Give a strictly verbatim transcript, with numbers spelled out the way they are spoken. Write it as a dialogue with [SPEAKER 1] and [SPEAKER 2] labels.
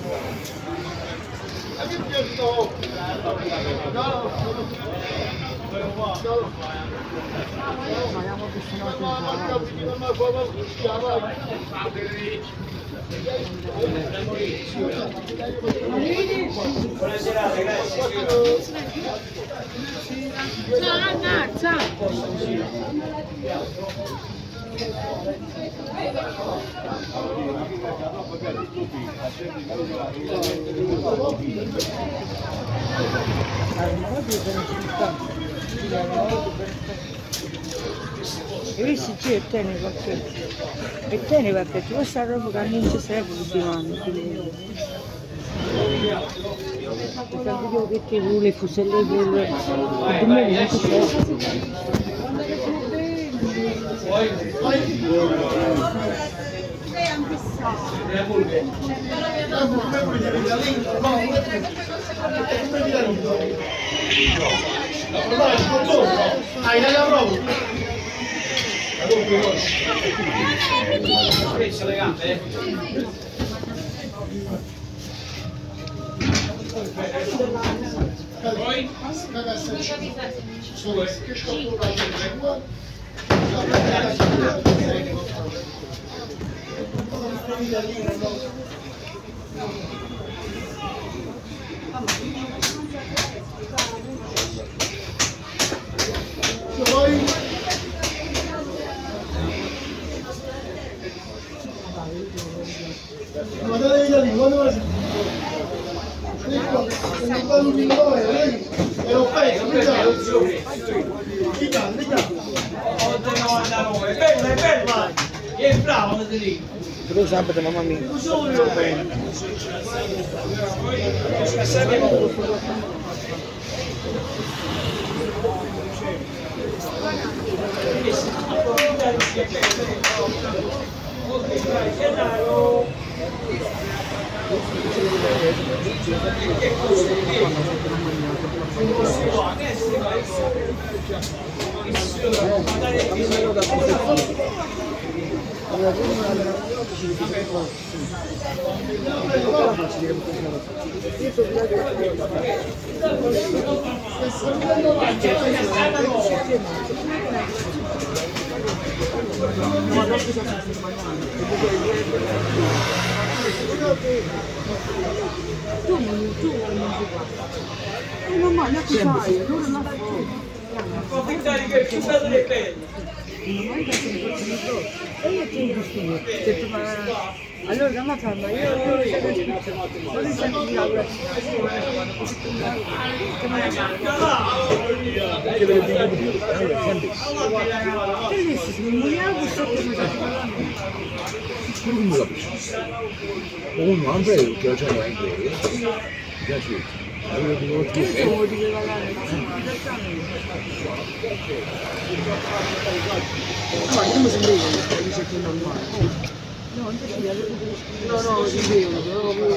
[SPEAKER 1] Buonasera, grazie.
[SPEAKER 2] Ciao Anna, ciao.
[SPEAKER 3] E visto c'è il tenere perché il tenere perché questa roba che non ci serve tutti gli anni perché vedevo che ti vuole fuselle pure e tu mi non ci serve
[SPEAKER 4] hai la prova
[SPEAKER 1] Spesso le gambe, eh? Poi?
[SPEAKER 4] guardate da lì, quando la sentite? Non va un minuto, è offeso,
[SPEAKER 1] È bello, è bello! È bravo, non ti dico!
[SPEAKER 3] tu lo sabato mamma mia tu non tu non ti guarda non ma neanche sai loro non
[SPEAKER 1] Approfittare che più bello è bello!
[SPEAKER 3] e io ti dico che tu allora non fa ma io non non sento di lavorazione
[SPEAKER 5] uno anche io che c'è anche io piace
[SPEAKER 3] che sono di regalare ma io mi sembra che dice che non male no no no